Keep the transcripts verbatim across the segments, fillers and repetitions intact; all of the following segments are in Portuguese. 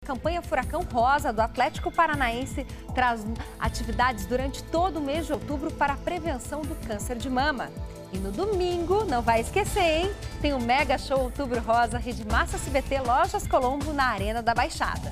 A campanha Furacão Rosa do Atlético Paranaense traz atividades durante todo o mês de outubro para a prevenção do câncer de mama. E no domingo, não vai esquecer, hein? Tem o Mega Show Outubro Rosa, Rede Massa S B T Lojas Colombo na Arena da Baixada.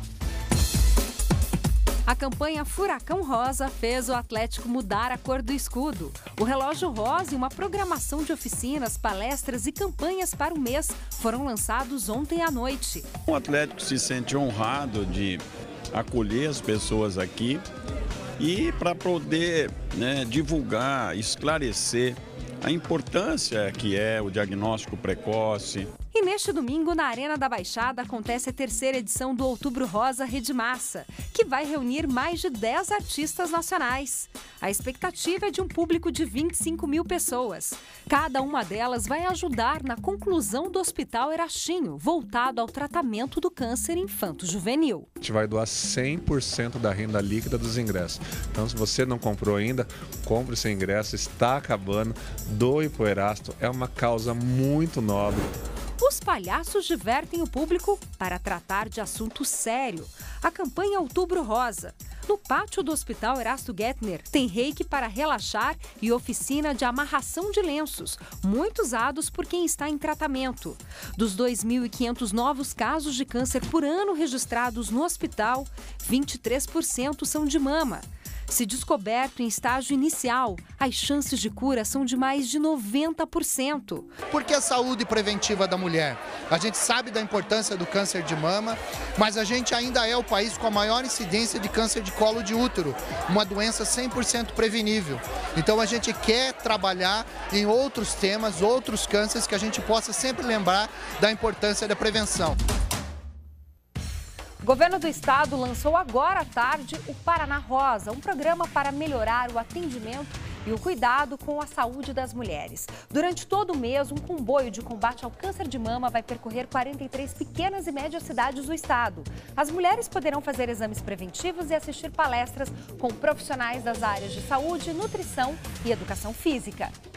A campanha Furacão Rosa fez o Atlético mudar a cor do escudo. O relógio rosa e uma programação de oficinas, palestras e campanhas para o mês foram lançados ontem à noite. O Atlético se sente honrado de acolher as pessoas aqui e para poder, né, divulgar, esclarecer a importância que é o diagnóstico precoce. E neste domingo, na Arena da Baixada, acontece a terceira edição do Outubro Rosa Rede Massa, que vai reunir mais de dez artistas nacionais. A expectativa é de um público de vinte e cinco mil pessoas. Cada uma delas vai ajudar na conclusão do Hospital Erachinho, voltado ao tratamento do câncer infanto-juvenil. A gente vai doar cem por cento da renda líquida dos ingressos. Então, se você não comprou ainda, compre seu ingresso, está acabando, doe para o Erasto, é uma causa muito nobre. Os palhaços divertem o público para tratar de assunto sério. A campanha Outubro Rosa. No pátio do Hospital Erasto Gettner, tem reiki para relaxar e oficina de amarração de lenços, muito usados por quem está em tratamento. Dos dois mil e quinhentos novos casos de câncer por ano registrados no hospital, vinte e três por cento são de mama. Se descoberto em estágio inicial, as chances de cura são de mais de noventa por cento. Por que a saúde preventiva da mulher? A gente sabe da importância do câncer de mama, mas a gente ainda é o país com a maior incidência de câncer de colo de útero, uma doença cem por cento prevenível. Então a gente quer trabalhar em outros temas, outros cânceres, que a gente possa sempre lembrar da importância da prevenção. O governo do estado lançou agora à tarde o Paraná Rosa, um programa para melhorar o atendimento e o cuidado com a saúde das mulheres. Durante todo o mês, um comboio de combate ao câncer de mama vai percorrer quarenta e três pequenas e médias cidades do estado. As mulheres poderão fazer exames preventivos e assistir palestras com profissionais das áreas de saúde, nutrição e educação física.